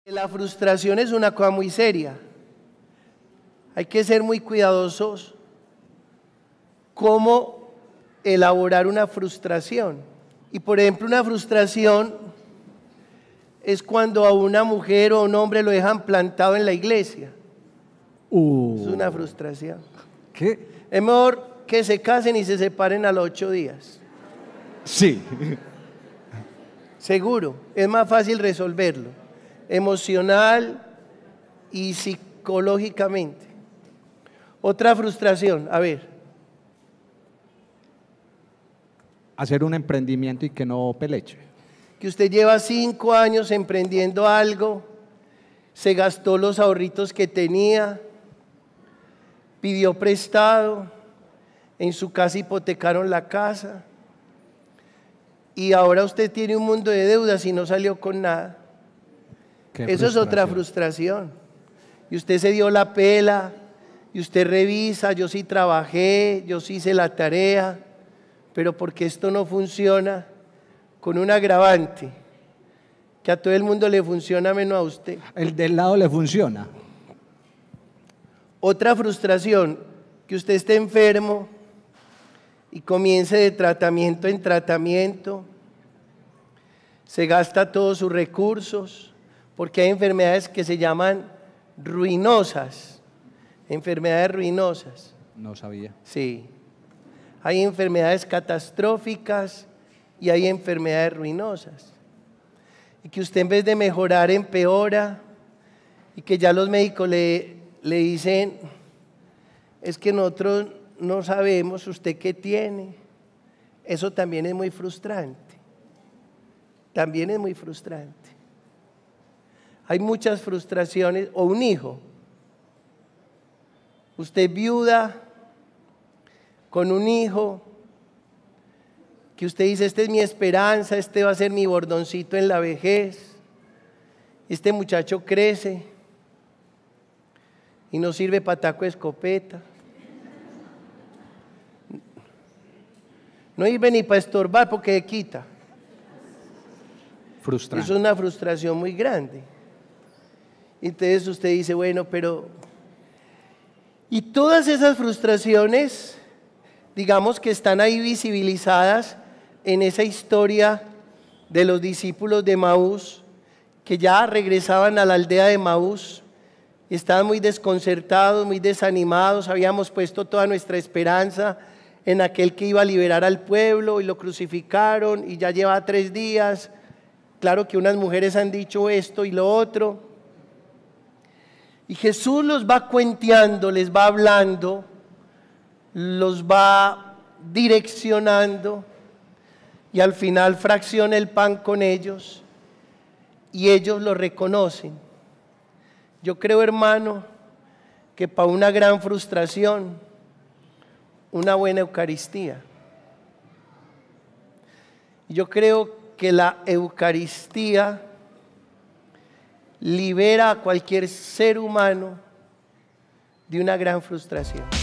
La frustración es una cosa muy seria. Hay que ser muy cuidadosos cómo elaborar una frustración. Y por ejemplo, una frustración es cuando a una mujer o a un hombre lo dejan plantado en la iglesia. Es una frustración. ¿Qué? Es mejor que se casen y se separen a los 8 días. Sí. Seguro, es más fácil resolverlo, emocional y psicológicamente. Otra frustración, a ver. Hacer un emprendimiento y que no peleche. Que usted lleva 5 años emprendiendo algo, se gastó los ahorritos que tenía, pidió prestado, en su casa hipotecaron la casa y ahora usted tiene un mundo de deudas y no salió con nada. Eso es otra frustración. Y usted se dio la pela, y usted revisa, yo sí trabajé, yo sí hice la tarea, pero porque esto no funciona, con un agravante, que a todo el mundo le funciona menos a usted. El del lado le funciona. Otra frustración, que usted esté enfermo y comience de tratamiento en tratamiento, se gasta todos sus recursos, porque hay enfermedades que se llaman ruinosas, enfermedades ruinosas. No sabía. Sí, hay enfermedades catastróficas y hay enfermedades ruinosas. Y que usted en vez de mejorar empeora y que ya los médicos le dicen, es que nosotros no sabemos usted qué tiene. Eso también es muy frustrante. También es muy frustrante. Hay muchas frustraciones. O un hijo. Usted viuda con un hijo que usted dice, esta es mi esperanza, este va a ser mi bordoncito en la vejez. Este muchacho crece y no sirve para taco de escopeta. No sirve ni para estorbar porque quita. Frustrante. Eso es una frustración muy grande. Entonces usted dice, bueno, pero... Y todas esas frustraciones, digamos que están ahí visibilizadas en esa historia de los discípulos de Emaús, que ya regresaban a la aldea de Emaús, y estaban muy desconcertados, muy desanimados, habíamos puesto toda nuestra esperanza en aquel que iba a liberar al pueblo y lo crucificaron y ya lleva 3 días. Claro que unas mujeres han dicho esto y lo otro. Y Jesús los va cuenteando, les va hablando, los va direccionando y al final fracciona el pan con ellos y ellos lo reconocen. Yo creo, hermano, que para una gran frustración, una buena Eucaristía. Yo creo que la Eucaristía libera a cualquier ser humano de una gran frustración.